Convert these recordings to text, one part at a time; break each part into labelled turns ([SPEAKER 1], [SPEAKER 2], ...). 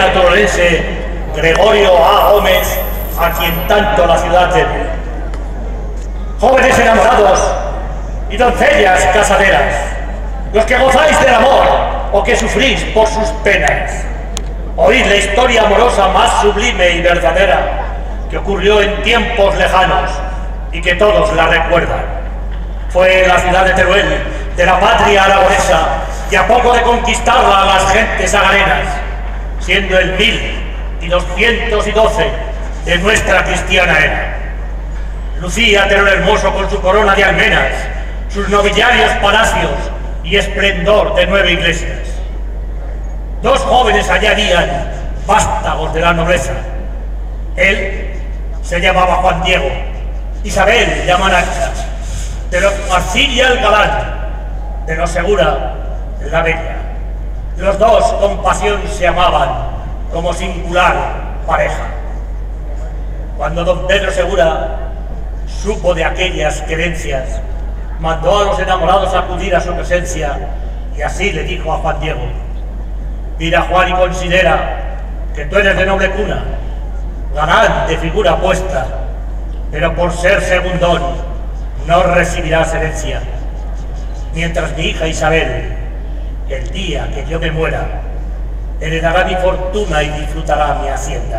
[SPEAKER 1] tolense Gregorio A. Gómez, a quien tanto la ciudad debe. Jóvenes enamorados y doncellas casaderas, los que gozáis del amor o que sufrís por sus penas, oíd la historia amorosa más sublime y verdadera que ocurrió en tiempos lejanos y que todos la recuerdan. Fue la ciudad de Teruel, de la patria aragonesa, y a poco de conquistarla a las gentes agarenas, siendo el 1212 de nuestra cristiana era. Lucía Teruel hermoso con su corona de almenas, sus nobiliarios palacios y esplendor de 9 iglesias. Dos jóvenes allá harían, vástagos de la nobleza. Él se llamaba Juan Diego, Isabel llaman Ancha, de los Marsilia el galán, de los Segura la bella. Los dos con pasión se amaban como singular pareja. Cuando don Pedro Segura supo de aquellas querencias, mandó a los enamorados acudir a su presencia y así le dijo a Juan Diego: mira, Juan, y considera que tú eres de noble cuna, galán de figura puesta, pero por ser segundón no recibirás herencia, mientras mi hija Isabel, el día que yo me muera, heredará mi fortuna y disfrutará mi hacienda.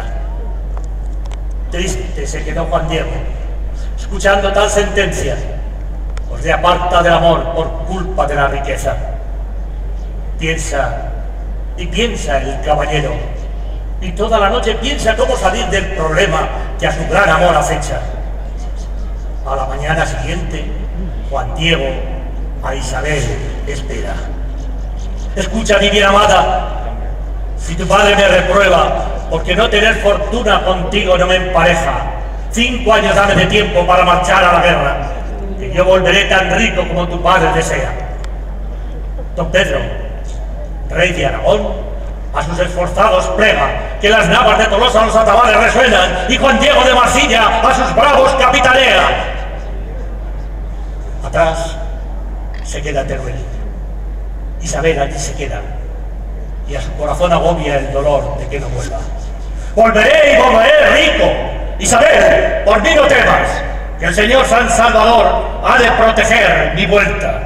[SPEAKER 1] Triste se quedó Juan Diego, escuchando tal sentencia, pues le aparta del amor por culpa de la riqueza. Piensa y piensa el caballero, y toda la noche piensa cómo salir del problema que a su gran amor acecha. A la mañana siguiente, Juan Diego a Isabel espera. Escucha, mi bien amada, si tu padre me reprueba porque no tener fortuna contigo no me empareja, 5 años dame de tiempo para marchar a la guerra, que yo volveré tan rico como tu padre desea. Don Pedro, rey de Aragón, a sus esforzados plega, que las navas de Tolosa los atabares resuenan, y Juan Diego de Marsilla a sus bravos capitanea. Atrás se queda Teruel. Isabel allí se queda, y a su corazón agobia el dolor de que no vuelva. Volveré y volveré rico. Isabel, por mí no temas, que el señor San Salvador ha de proteger mi vuelta.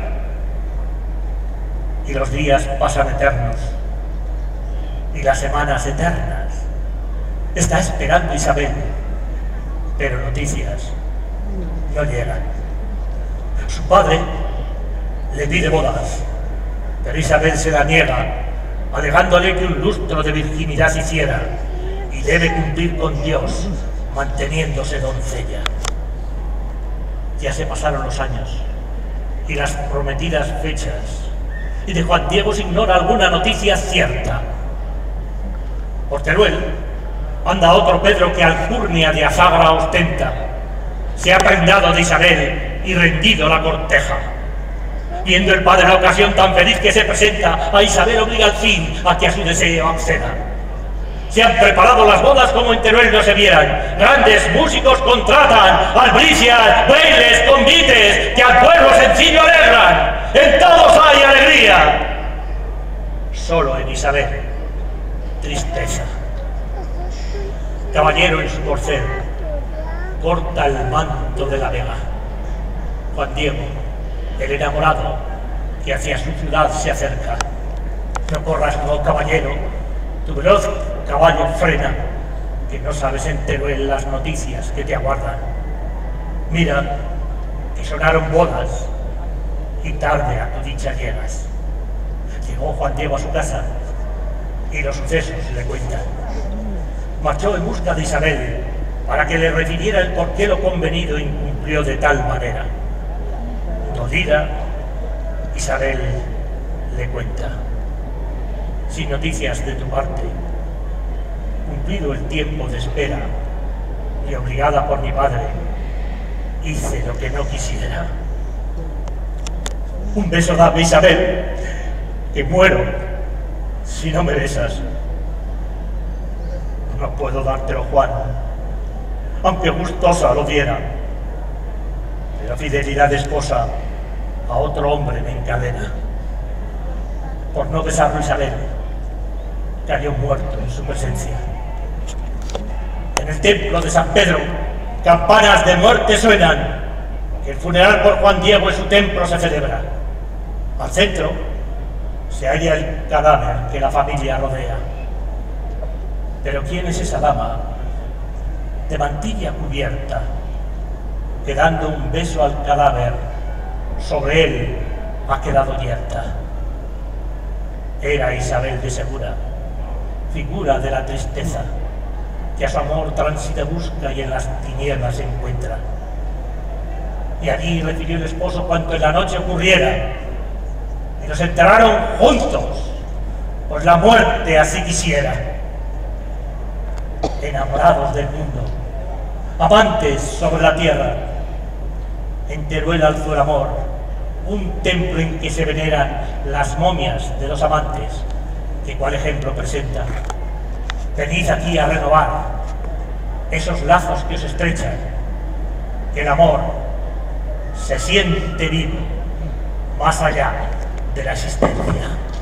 [SPEAKER 1] Y los días pasan eternos, y las semanas eternas. Está esperando Isabel, pero noticias no llegan. Su padre le pide bodas, pero Isabel se la niega, alegándole que un lustro de virginidad hiciera y debe cumplir con Dios, manteniéndose doncella. Ya se pasaron los años y las prometidas fechas, y de Juan Diego se ignora alguna noticia cierta. Por Teruel anda otro Pedro que alcurnia de Azagra ostenta. Se ha prendado de Isabel y rendido la corteja. Viendo el padre la ocasión tan feliz que se presenta, a Isabel obliga al fin a que a su deseo acceda. Se han preparado las bodas como en Teruel no se vieran. Grandes músicos contratan, albricias, bailes, convites, que al pueblo sencillo alegran. En todos hay alegría. Solo en Isabel, tristeza. Caballero en su corcel, corta el manto de la vega. Juan Diego, el enamorado, que hacia su ciudad se acerca. No corras, no, caballero, tu veloz caballo frena, que no sabes en Teruel las noticias que te aguardan. Mira, que sonaron bodas, y tarde a tu dicha llegas. Llegó Juan Diego a su casa, y los sucesos le cuentan. Marchó en busca de Isabel, para que le refiriera el por qué lo convenido incumplió de tal manera. Dolida, Isabel le cuenta: sin noticias de tu parte, cumplido el tiempo de espera y obligada por mi padre, hice lo que no quisiera. Un beso dame, Isabel, que muero si no me besas. No puedo dártelo, Juan, aunque gustosa lo diera. La fidelidad de esposa a otro hombre me encadena. Por no besarlo, Isabel cayó muerto en su presencia. En el templo de San Pedro, campanas de muerte suenan, que el funeral por Juan Diego en su templo se celebra. Al centro se halla el cadáver que la familia rodea. Pero ¿quién es esa dama de mantilla cubierta, que dando un beso al cadáver, sobre él ha quedado yerta? Era Isabel de Segura, figura de la tristeza, que a su amor tránsito busca y en las tinieblas se encuentra. Y allí refirió el esposo cuanto en la noche ocurriera, y los enterraron juntos, pues la muerte así quisiera. Enamorados del mundo, amantes sobre la tierra, en Teruel alzó el amor, un templo en que se veneran las momias de los amantes, que cual ejemplo presenta. Venid aquí a renovar esos lazos que os estrechan, que el amor se siente vivo más allá de la existencia.